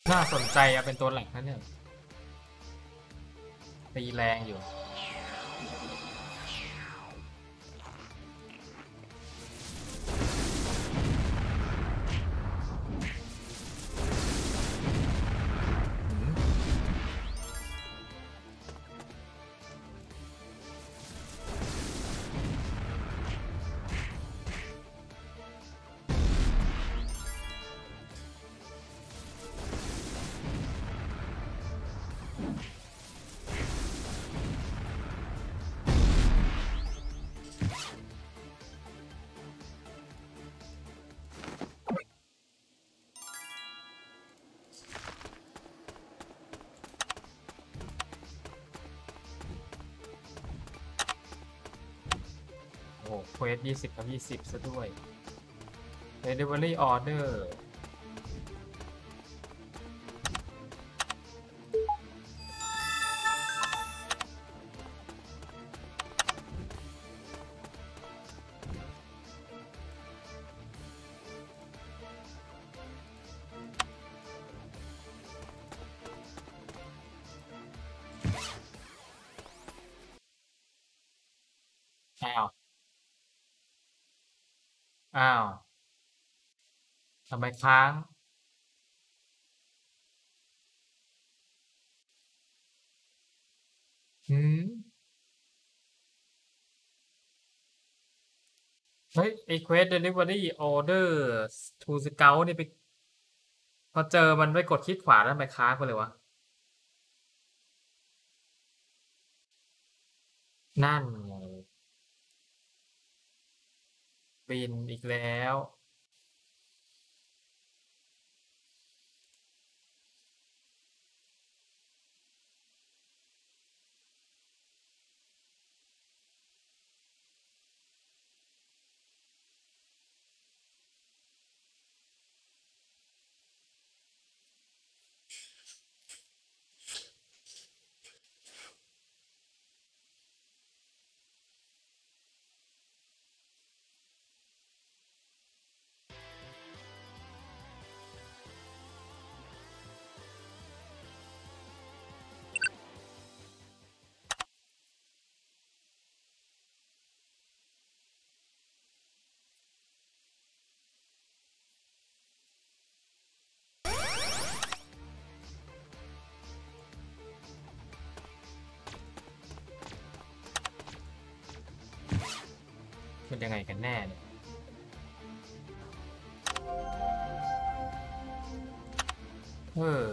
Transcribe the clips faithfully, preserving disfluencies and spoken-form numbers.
น่าสนใจอะเป็นตัวหลักนะเนี่ยตีแรงอยู่โอ้เควสยี่สิบกับยี่สิบซะด้วย Delivery Order อ้าวอ้าวทำไมค้างหืมเฮ้ยไอเควส Delivery Order to Scout นี่ไปพอเจอมันไปกดคลิกขวาแล้วทำไมค้างไปเลยวะนั่นไงบินอีกแล้วเป็นยังไงกันแน่เนี่ยเออ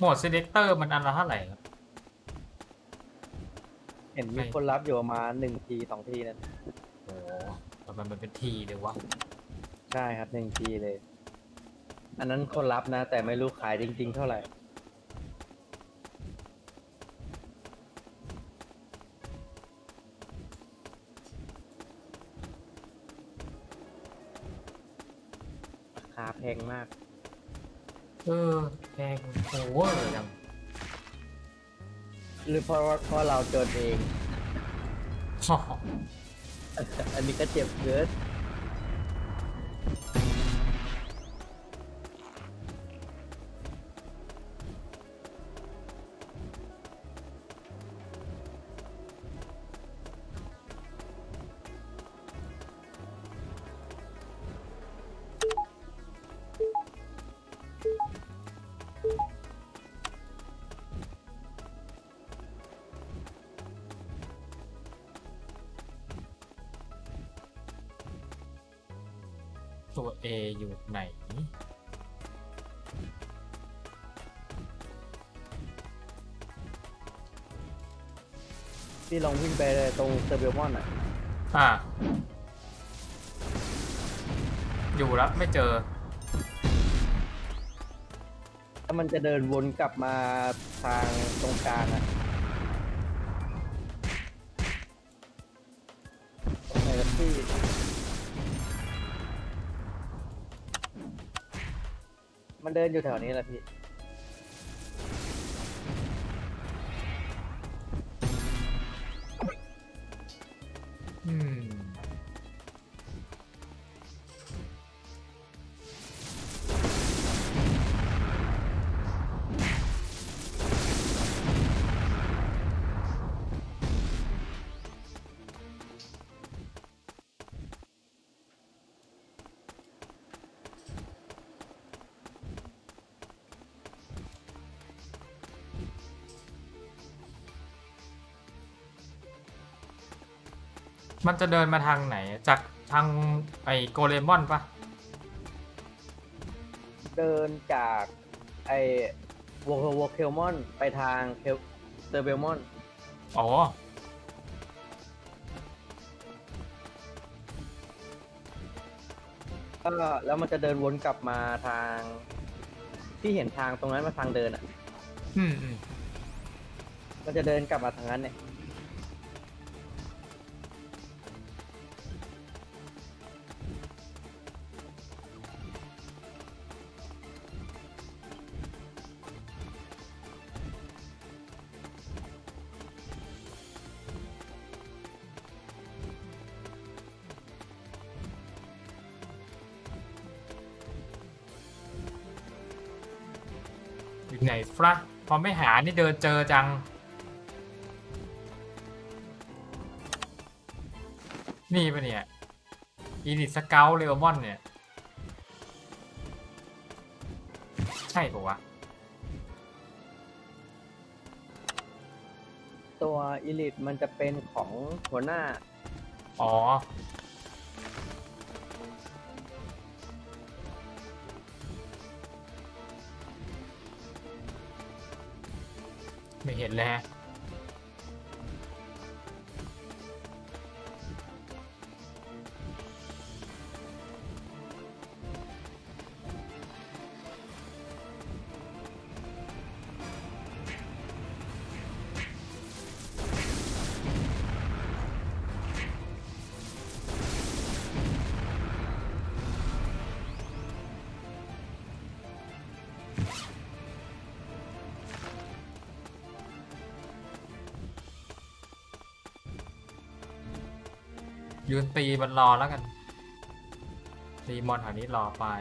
หมด selector มันอันละเท่าไหร่ครับเห็นมีคนรับอยู่ประมาณหนึ่งทีสองทีนั่นโอ้แต่มันเป็นทีเลยวะใช่ครับหนึ่งทีเลย อันนั้นคนรับนะ แต่ไม่รู้ขายจริงๆเท่าไหร่ราคาแพงมากเออแพงโอเวอร์ยังหรือเพราะว่าเพราะเราจนเอง อันนี้ก็เจ็บเกินตัว A อยู่ไหนที่ลองวิ่งไปเลยตรงเซอร์เบลมอนอ่ะอ่าอยู่แล้วไม่เจอถ้ามันจะเดินวนกลับมาทางตรงกลางอ่ะตรงไหนครับพี่มันเดินอยู่แถวนี้แหละพี่อืมมันจะเดินมาทางไหนจากทางไอ้โกเลมอนปะเดินจากไอ้วอลวอลเคลมอนไปทางเคลเซอร์เบลมอนอ๋อก็แล้วมันจะเดินวนกลับมาทางที่เห็นทางตรงนั้นมาทางเดินอ่ะอืมอืมมันจะเดินกลับมาทางนั้นเนี่ยอยู่ไหนฟะพอไม่หานี่เดินเจอจัง นี่ปะเนี่ยอีนิสเกลเลอมอนเนี่ย ใช่ปะวะตัวอีลิทมันจะเป็นของหัวหน้าอ๋อ ไม่เห็นเลยฮะยืนตีมันรอแล้วกัน ตีมอนแถวนี้รอไป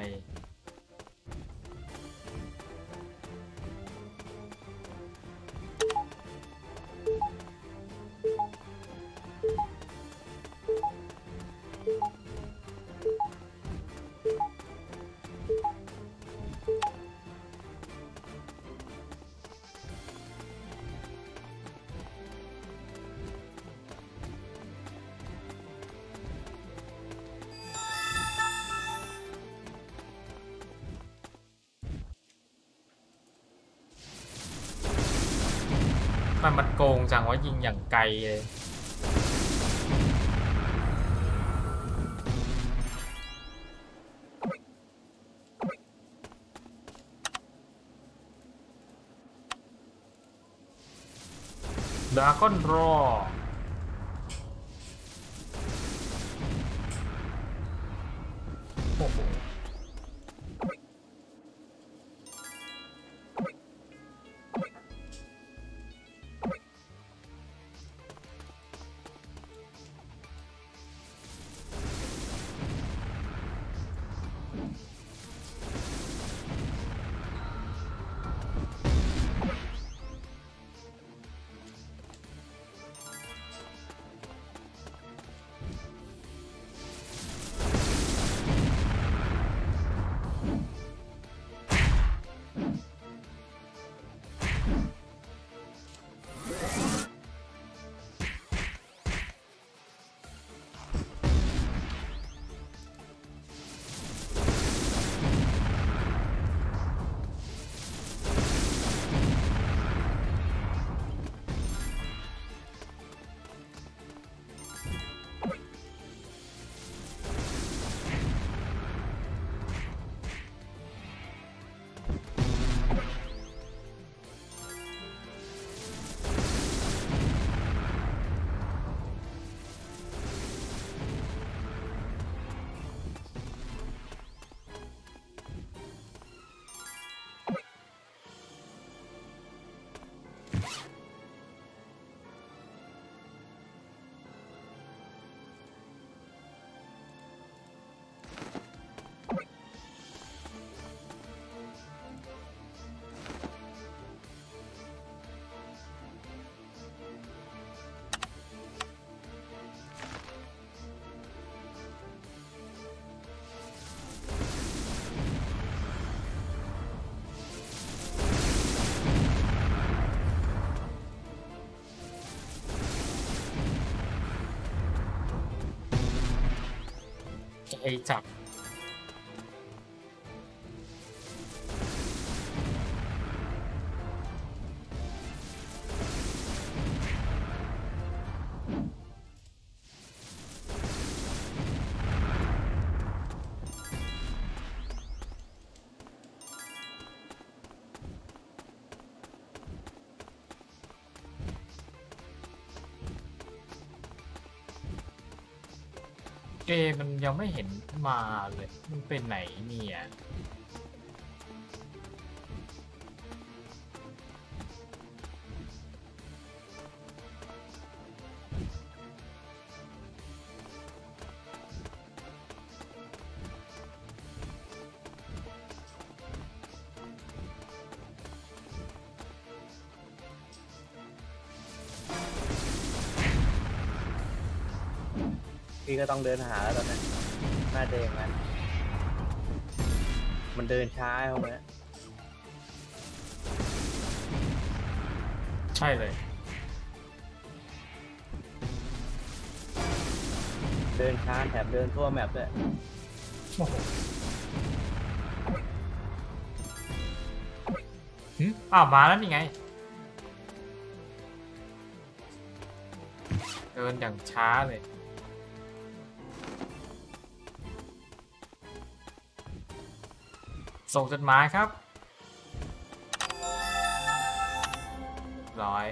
มันมันโกงจังว่ายิงอย่างไกลเลยดราก้อนรอโอ้โหใจจับเอมันยังไม่เห็นมาเลยมันเป็นไหนเนี่ยพี่ก็ต้องเดินหาแล้วตอนนี้น่าจะอย่างนั้นมันเดินช้าตรงนี้ใช่เลยเดินช้าแถบเดินทั่วแมปด้วยโอ้โหหึอ้าวมาแล้วนี่ไงเดินอย่างช้าเลยส่งจดหมายครับร้อย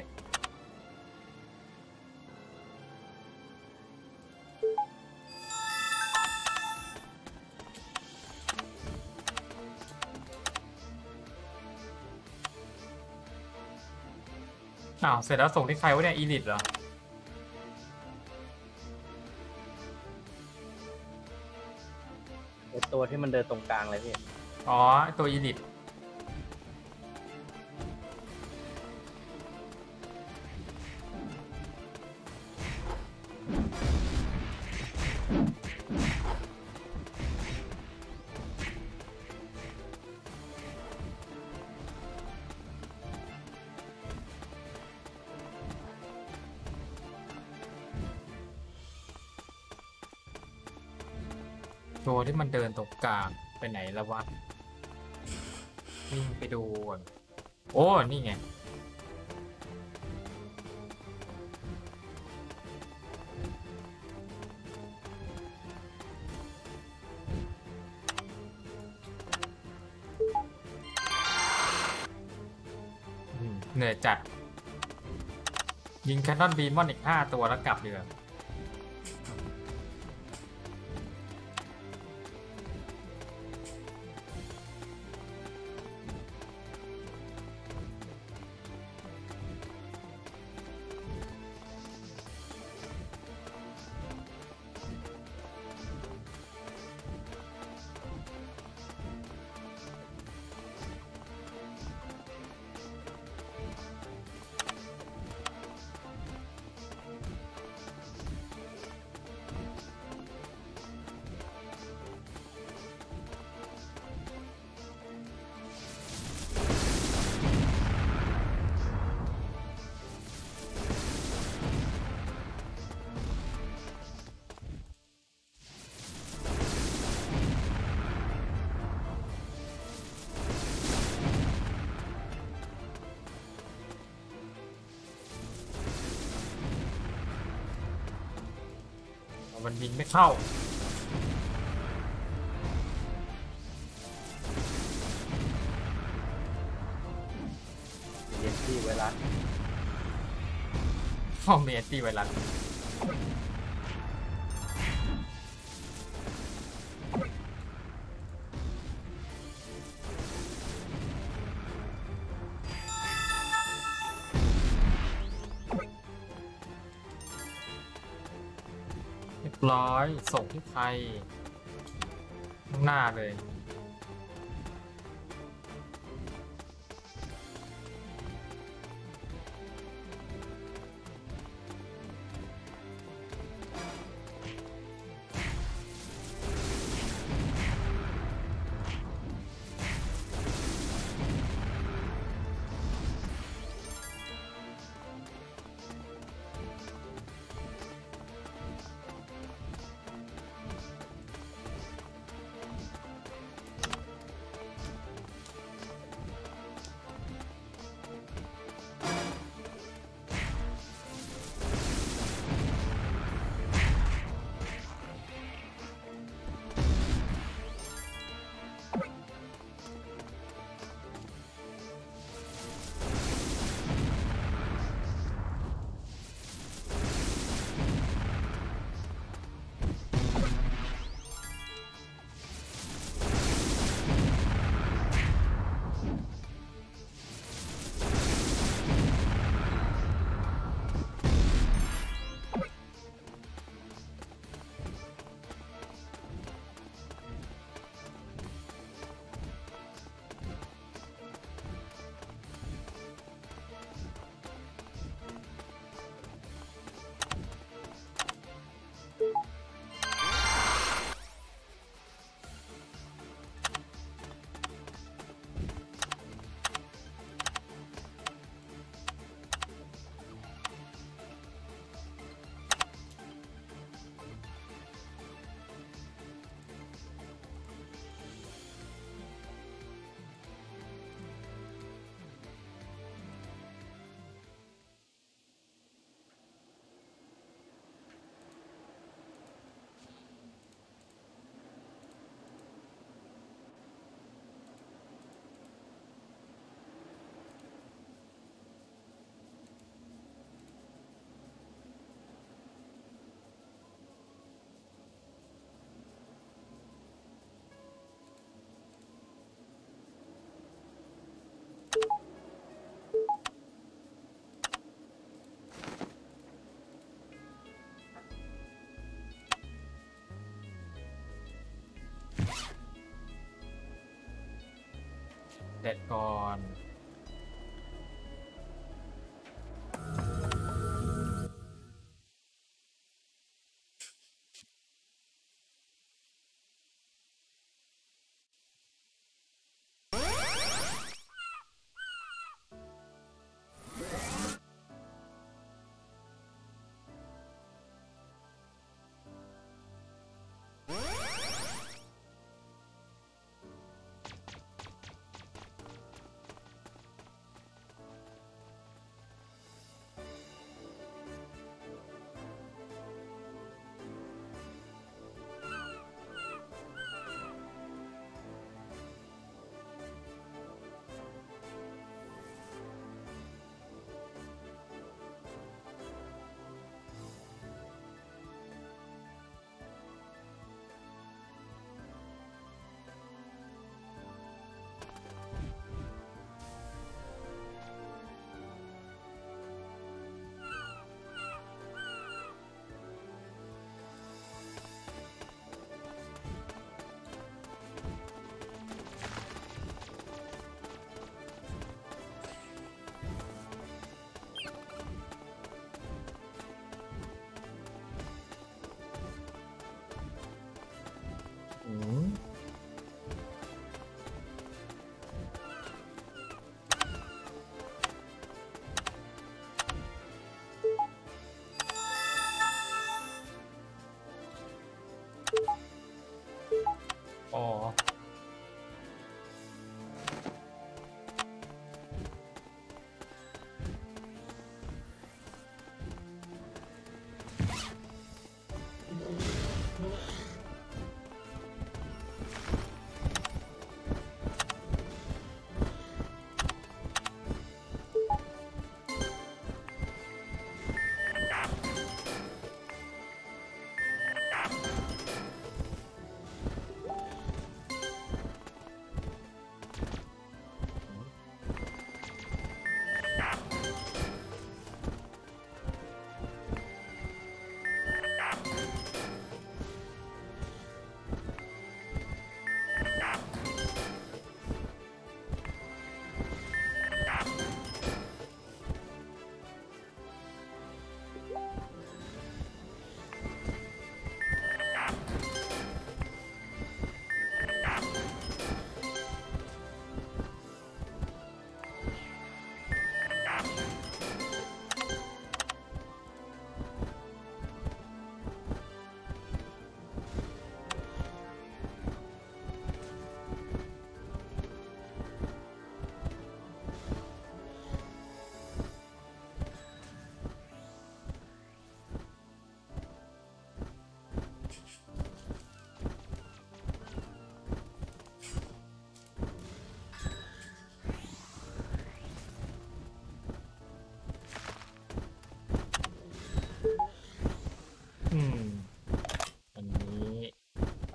อ้าวเสร็จแล้วส่งที่ใครวะเนี่ยอีลิทเหรอไอตัวที่มันเดินตรงกลางเลยพี่อ๋อตัวอีลิทตัวที่มันเดินตรงกลางไปไหนแล้ววะวิ่งไปดูก่อนโอ้นี่ไงเหนื่อยจัดยิงแคนนอนบีมอนอีกห้าตัวแล้วกลับเรือมันยิงไม่เข้าเย็นที่ไวรัสฟอร์เมนตี้ไวรัสร้อยส่งที่ไทยข้างหน้าเลยเด็ดก่อน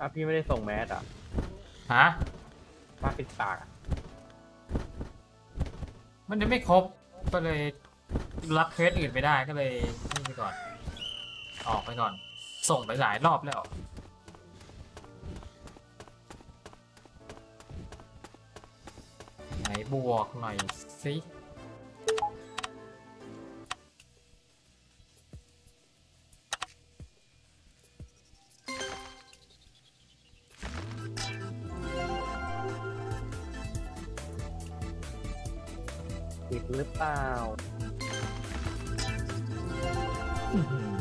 าพี่ไม่ได้ส่งแมสอ่ะฮะผ้าปิดปากอะมันยังไม่ครบก็เลยรับเควสอื่นไม่ได้ก็เลยนี่ไปก่อน ออกไปก่อน ส่งไปหลายรอบแล้ว ไหนบวกหน่อยสิปิดหรือเปล่าอื้อหือ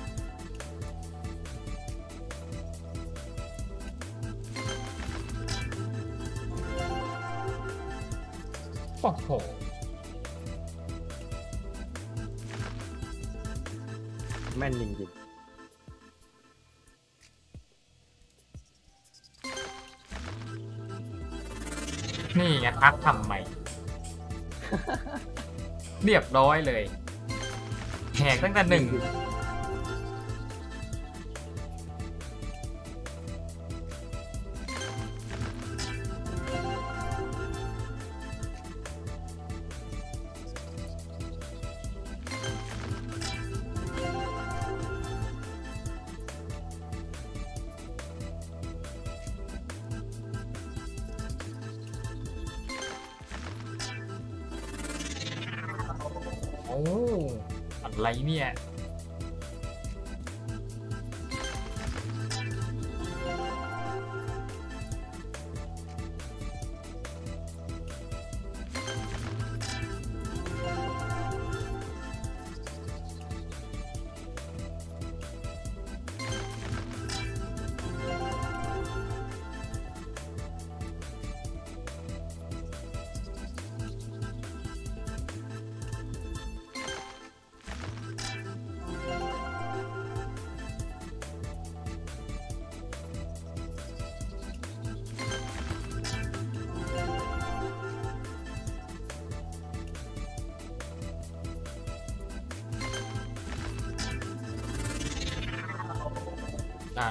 โอ้โหแม่นจริงนี่ไงทักทำไม เรียบร้อยเลยแหกตั้งแต่หนึ่ง โอ้อะไรเนี่ย กัน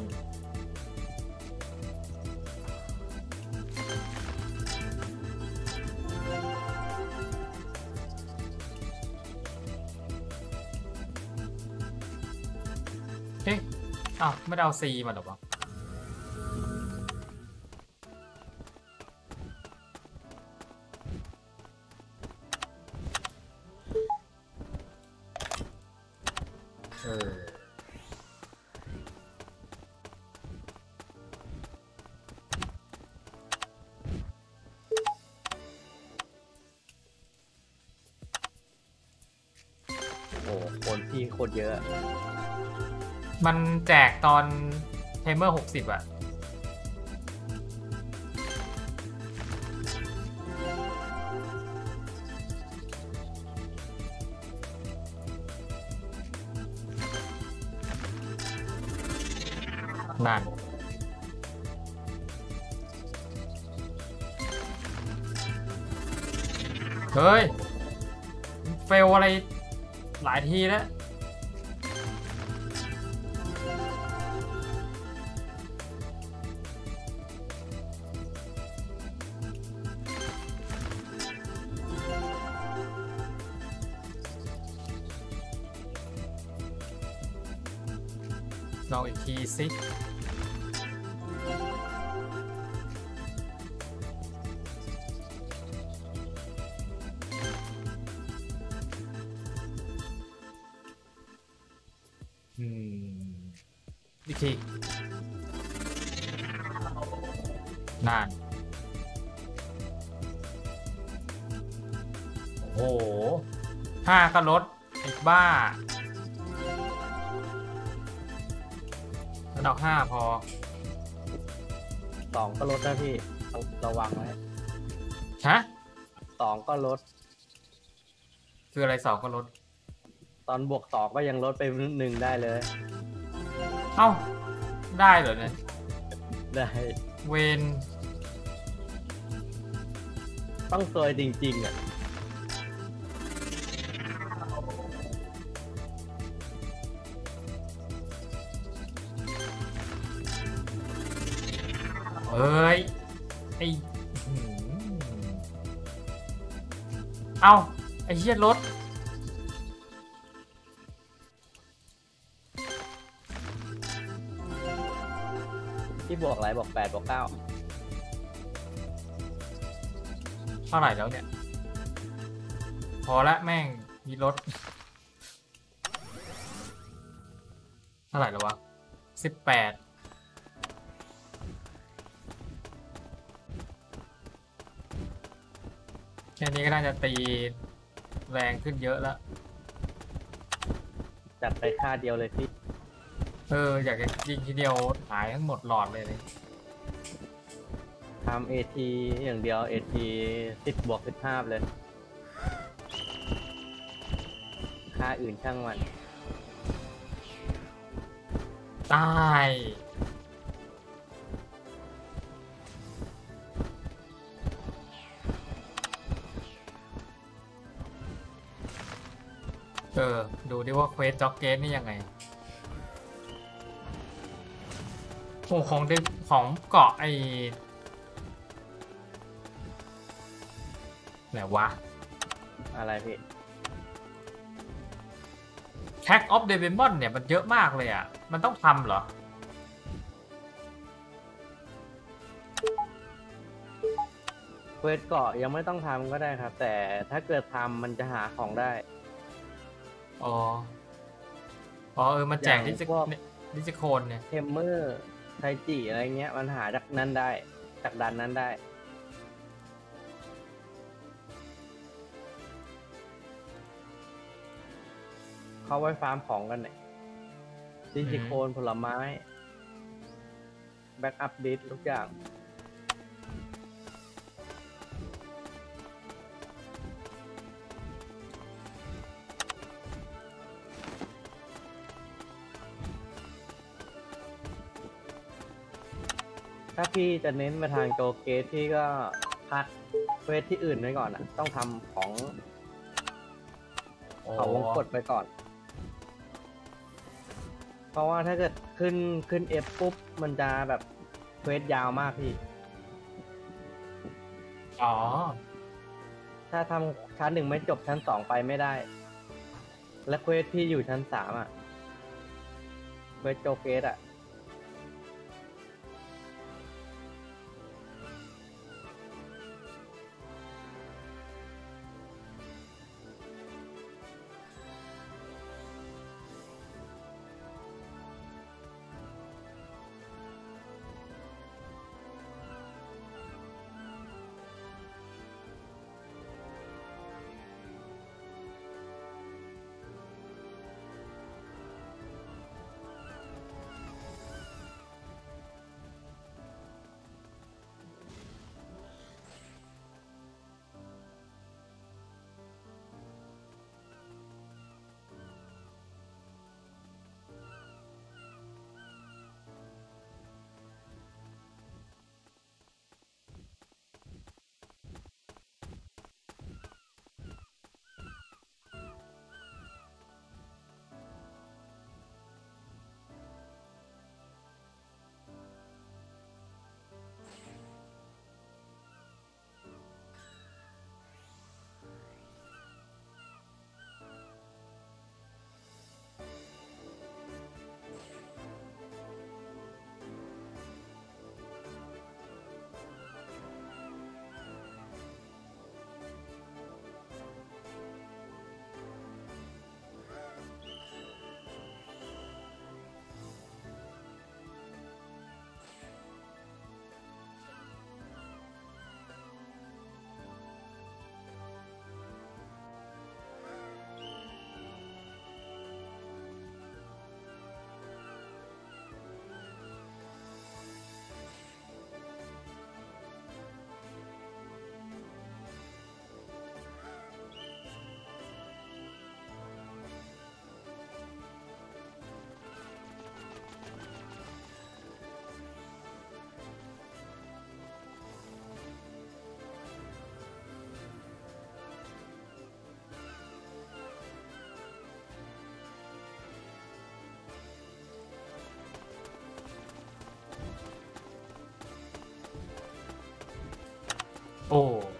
เอ๊ะ อ้าว ไม่ได้เอาซีมาหรอวะ เออๆ โอ้คนพี่โคตรเยอะอะมันแจกตอนเทมเมอร์หกสิบอะนั่น เฮ้ย เฟลอะไรหลายทีแล้ว ลองอีกทีสิอืมอีกทีนาน โอ้โหห้าก็ลดอีกบ้าระดับห้าพอสองก็ลดนะพี่ต้องระวังไว้ฮะสองก็ลดคืออะไรสองก็ลดตอนบวกสองก็ยังลดไปหนึ่งได้เลยเอ้า ได้เหรอเนี่ยได้เวนต้องซวยจริงๆอ่ะเอ้ยไอหืมเอ้าไอเหี้ยรถที่บวกอะไรบอกแปดบวกเก้าเท่าไหร่แล้วเนี่ย พอละแม่งมีรถ เท่าไหร่แล้ววะสิบแปดแค่นี้ก็น่าจะตีแรงขึ้นเยอะแล้วจัดไปค่าเดียวเลยพี่เออ อยากจะยิงทีเดียวหายทั้งหมดหลอดเลยเลยทำเอทีอย่างเดียวเอทีสิบบวกสิบห้าเลย ค่าอื่นช่างมันตายเออ ดูดิว่าเควสจ็อกเกตนี่ยังไง โอ้ของเดของเกาะไอไหนวะอะไรพี่ Attack of the Demon เนี่ยมันเยอะมากเลยอ่ะ มันต้องทำเหรอเควสเกาะยังไม่ต้องทำก็ได้ครับ แต่ถ้าเกิดทำมันจะหาของได้อ๋อ อ๋อเออมันแจกอย่างดิจิพวกดิจิโคนเนี่ยเทมเมอร์ไทจิอะไรเงี้ยมันหาจากนั้นได้ จากดันนั้นได้ เขาไว้ฟาร์มของกันเนี่ยดิจิโคนผลไม้ แบ็กอัพดิสทุกอย่าง ถ้าพี่จะเน้นมาทางโจเกตพี่ก็พักเควสที่อื่นไว้ก่อนอ่ะ ต้องทำของอ๋อเขาวงกดไปก่อน เพราะว่าถ้าเกิดขึ้นขึ้น F ปุ๊บ มันจะแบบเควสยาวมากพี่อ๋อถ้าทำชั้นหนึ่งไม่จบชั้นสองไปไม่ได้ และเควสพี่อยู่ชั้นสามอ่ะ เควสโจเกตอ่ะ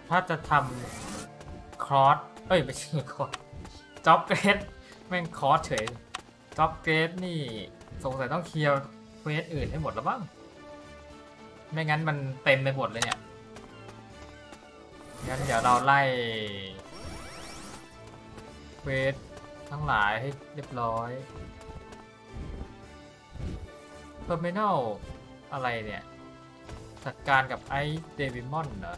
ถ้าจะทำครอสเอ้ยไม่ใช่ครอสจ็อบเกรดแม่งครอสเฉยจ็อบเกรดนี่สงสัยต้องเคลียร์เควสอื่นให้หมดแล้วบ้างไม่งั้นมันเต็มไปหมดเลยเนี่ยงั้นเดี๋ยวเราไล่เควสทั้งหลายให้เรียบร้อยเทอร์มินอลอะไรเนี่ยจัดการกับไอเดวิมอนเหรอ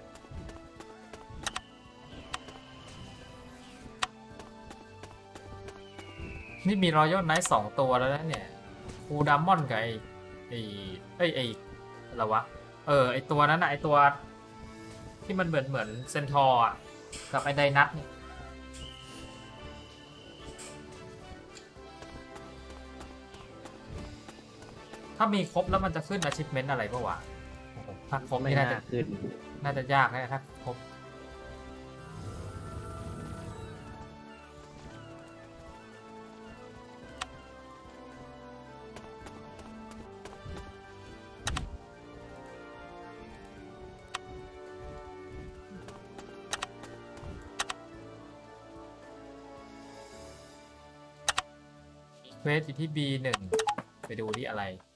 นี่มีรอยัลไนท์สองตัวแล้วนะเนี่ยฟูดามอนกับไอไอไอไออะไรวะเออไอตัวนั้นนะไอตัวที่มันเหมือนเหมือนเซนทอร์กับไอไดนัทเนี่ยถ้ามีครบแล้วมันจะขึ้น achievement อะไรปะวะถ้าครบไม่นี่น่าน่าจะขึ้นน่าจะยากนะถ้าครบเควสอยู่ที่ บี หนึ่ง ไปดูที่อะไร